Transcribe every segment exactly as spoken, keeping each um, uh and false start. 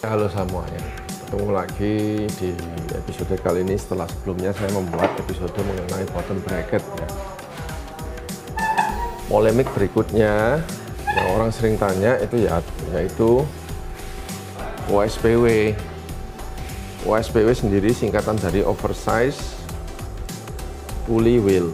Halo semuanya, ketemu lagi di episode kali ini setelah sebelumnya saya membuat episode mengenai bottom bracket ya. Polemik berikutnya yang orang sering tanya itu ya yaitu O S P W. O S P W sendiri singkatan dari oversize pulley wheel.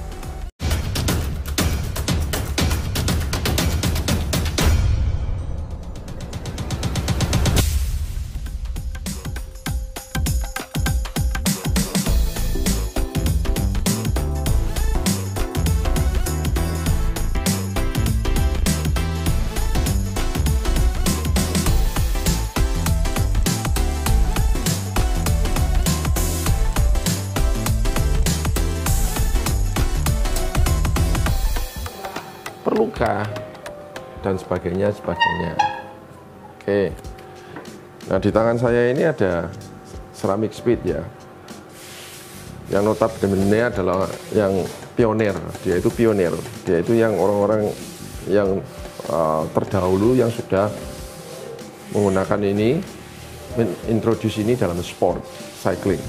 Perlukah dan sebagainya sebagainya. Oke, nah di tangan saya ini ada Ceramic Speed ya, yang notabene adalah yang pionir. Dia itu pionir, dia itu yang orang-orang yang uh, terdahulu yang sudah menggunakan ini, introduce ini dalam sport cycling,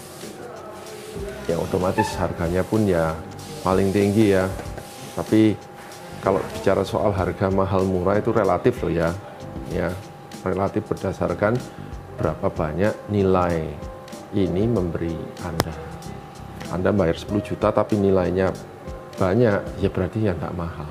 yang otomatis harganya pun ya paling tinggi ya. Tapi kalau bicara soal harga mahal murah itu relatif loh ya, ya relatif berdasarkan berapa banyak nilai ini memberi Anda. Anda bayar sepuluh juta tapi nilainya banyak, ya berarti ya nggak mahal.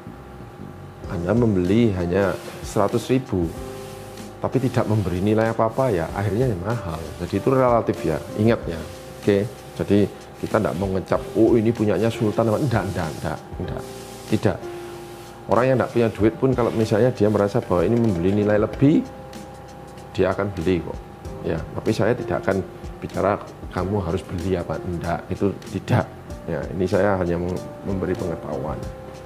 Anda membeli hanya seratus ribu tapi tidak memberi nilai apa-apa, ya akhirnya ya mahal. Jadi itu relatif ya, ingat ya. Oke, jadi kita tidak mau ngecap, oh ini punyanya Sultan, enggak, enggak, enggak, enggak, tidak. Orang yang tidak punya duit pun kalau misalnya dia merasa bahwa ini membeli nilai lebih, dia akan beli kok. Ya, tapi saya tidak akan bicara kamu harus beli apa enggak, itu tidak. Ya, ini saya hanya memberi pengetahuan.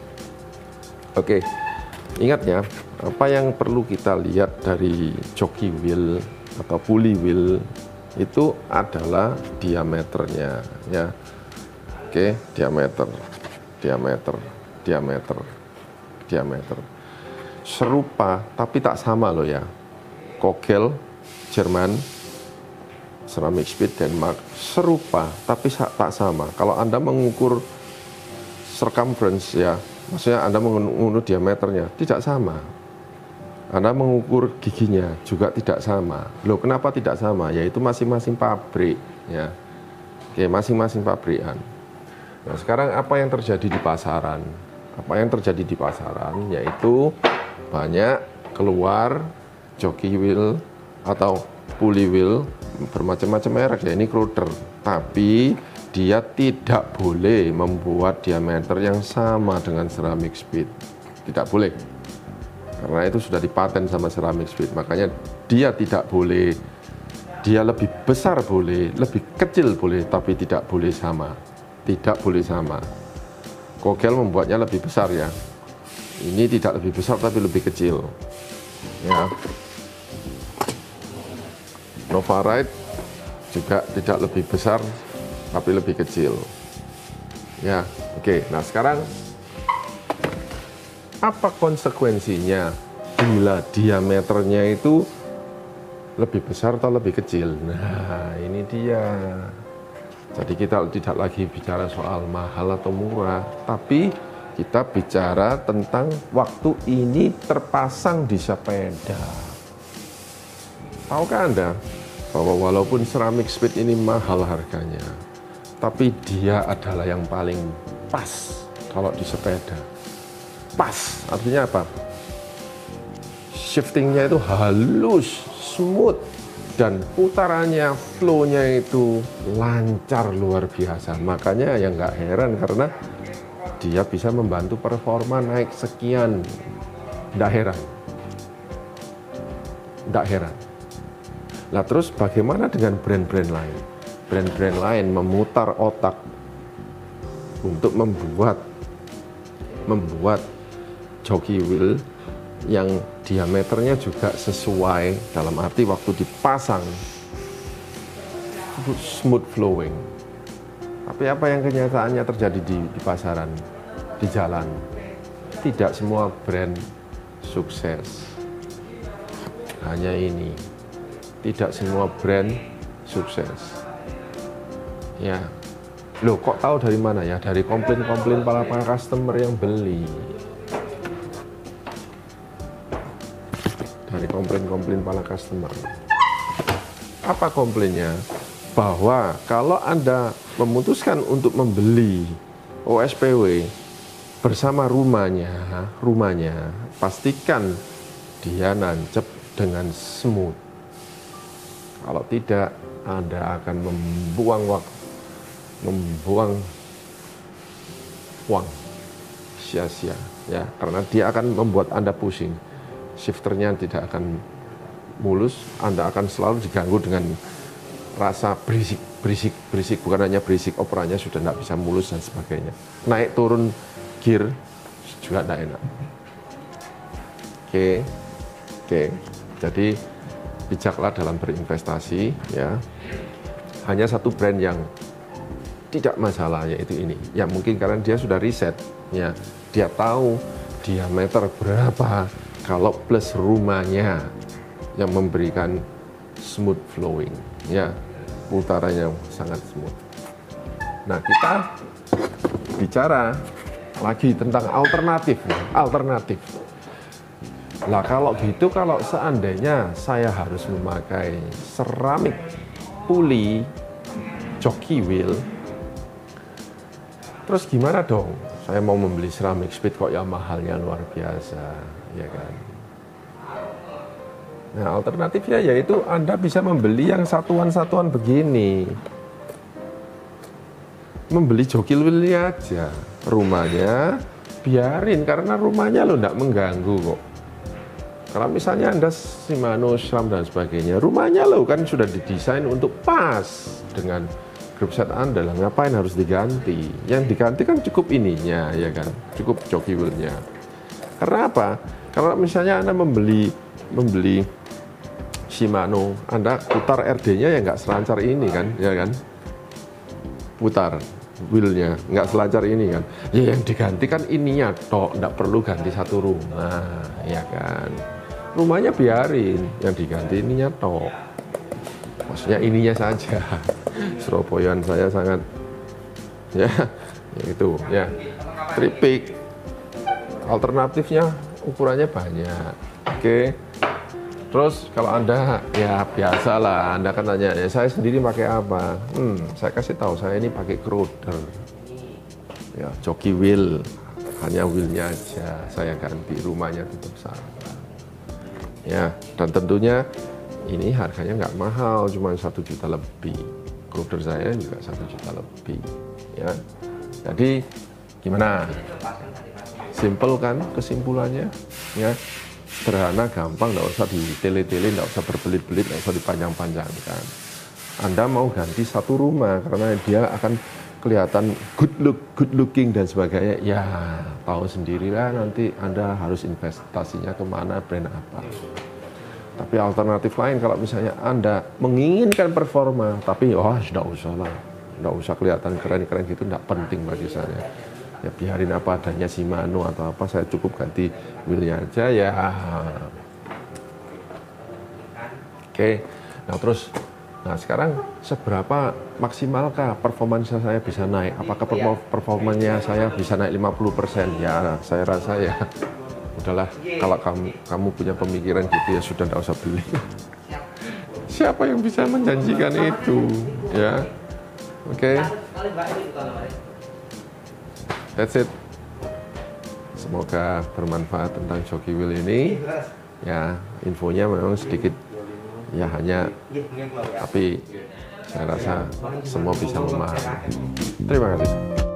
Oke, ingat ya, apa yang perlu kita lihat dari jockey wheel atau pulley wheel itu adalah diameternya, ya. Oke, diameter, diameter, diameter. diameter serupa tapi tak sama loh ya. Kogel Jerman, Ceramic Speed Denmark serupa tapi tak sama. Kalau Anda mengukur circumference ya, maksudnya Anda mengukur diameternya tidak sama. Anda mengukur giginya juga tidak sama. Loh, kenapa tidak sama? Yaitu masing-masing pabrik ya. Oke, masing-masing pabrikan. Nah, sekarang apa yang terjadi di pasaran? Apa yang terjadi di pasaran yaitu banyak keluar jockey wheel atau pulley wheel bermacam-macam merek ya, ini Crowder, tapi dia tidak boleh membuat diameter yang sama dengan Ceramic Speed, tidak boleh, karena itu sudah dipaten sama Ceramic Speed. Makanya dia tidak boleh, dia lebih besar boleh, lebih kecil boleh, tapi tidak boleh sama, tidak boleh sama. Kogel membuatnya lebih besar ya, ini tidak lebih besar tapi lebih kecil ya. Novaride juga tidak lebih besar tapi lebih kecil ya. Oke, nah sekarang apa konsekuensinya bila diameternya itu lebih besar atau lebih kecil? Nah ini dia. Jadi kita tidak lagi bicara soal mahal atau murah, tapi kita bicara tentang waktu ini terpasang di sepeda. Tahukah Anda bahwa walaupun Ceramic Speed ini mahal harganya, tapi dia adalah yang paling pas kalau di sepeda. Pas, artinya apa? Shiftingnya itu halus, smooth, dan putarannya, flow-nya itu lancar luar biasa. Makanya ya nggak heran karena dia bisa membantu performa naik sekian. Nggak heran. Nggak heran. Nah terus bagaimana dengan brand-brand lain? Brand-brand lain memutar otak untuk membuat membuat jockey wheel yang diameternya juga sesuai, dalam arti waktu dipasang smooth flowing. Tapi apa yang kenyataannya terjadi di, di pasaran, di jalan? Tidak semua brand sukses. Hanya ini, tidak semua brand sukses. Ya, loh kok tahu dari mana ya? Dari komplain-komplain para para customer yang beli. Dari komplain-komplain para customer. Apa komplainnya? Bahwa kalau Anda memutuskan untuk membeli O S P W bersama rumahnya, rumahnya pastikan dia nancep dengan smooth. Kalau tidak, Anda akan membuang waktu, membuang uang sia-sia, ya, karena dia akan membuat Anda pusing. Shifternya tidak akan mulus, Anda akan selalu diganggu dengan rasa berisik, berisik, berisik. Bukan hanya berisik, operannya sudah tidak bisa mulus dan sebagainya. Naik turun gear juga tidak enak. Oke, oke. Jadi bijaklah dalam berinvestasi, ya. Hanya satu brand yang tidak masalah, yaitu ini. Ya mungkin karena dia sudah riset, ya. Dia tahu diameter berapa kalau plus rumahnya yang memberikan smooth flowing, ya, putarannya sangat smooth. Nah, kita bicara lagi tentang alternatif, alternatif. Lah kalau gitu, kalau seandainya saya harus memakai seramik puli jockey wheel, terus gimana dong? Saya mau membeli ceramic speed kok ya mahalnya luar biasa, ya kan? Nah, alternatifnya yaitu Anda bisa membeli yang satuan-satuan begini. Membeli jockey wheel-nya aja. Rumahnya biarin, karena rumahnya lo tidak mengganggu kok. Kalau misalnya Anda Shimano, SRAM dan sebagainya, rumahnya lo kan sudah didesain untuk pas dengan grup set Anda lah, ngapain harus diganti? Yang diganti kan cukup ininya, ya kan, cukup jockey wheel-nya. Karena apa? Kalau misalnya Anda membeli membeli Shimano, Anda putar R D-nya ya nggak selancar ini kan, ya kan? Putar wheel-nya nggak selancar ini kan? Ya yang diganti kan ininya, tok, nggak perlu ganti satu rumah, ya kan? Rumahnya biarin, yang diganti ininya tok. Maksudnya ininya saja. Surabayaan saya sangat, ya, itu, ya, tripik. Alternatifnya ukurannya banyak, oke. Terus kalau Anda, ya biasalah, Anda kan tanya, ya saya sendiri pakai apa? Hmm, saya kasih tahu, saya ini pakai Crowder, ya, jockey wheel, hanya wheelnya aja, saya ganti, rumahnya tetap sama. Ya, dan tentunya ini harganya nggak mahal, cuma satu juta lebih. Crowder saya juga satu juta lebih, ya. Jadi gimana? Simple kan kesimpulannya, ya. Sederhana, gampang, nggak usah ditele-tele, nggak usah berbelit-belit, nggak usah dipanjang-panjangkan. Anda mau ganti satu rumah karena dia akan kelihatan good look, good looking dan sebagainya. Ya, tahu sendirilah nanti Anda harus investasinya kemana, brand apa. Tapi alternatif lain, kalau misalnya Anda menginginkan performa, tapi oh sudah usah lah, nggak usah kelihatan keren-keren gitu, nggak penting bagi saya. Ya biarin apa adanya Shimano atau apa, saya cukup ganti wheelnya aja, ya. Oke, nah terus, nah sekarang seberapa maksimalkah performance saya bisa naik? Apakah performanya saya bisa naik lima puluh persen? Ya saya rasa ya udahlah, kalau kamu kamu punya pemikiran gitu ya sudah, nggak usah beli. Siapa yang bisa menjanjikan itu, ya? Oke. That's it. Semoga bermanfaat tentang jockey wheel ini. Ya, infonya memang sedikit, ya hanya, tapi saya rasa semua bisa memahami. Terima kasih.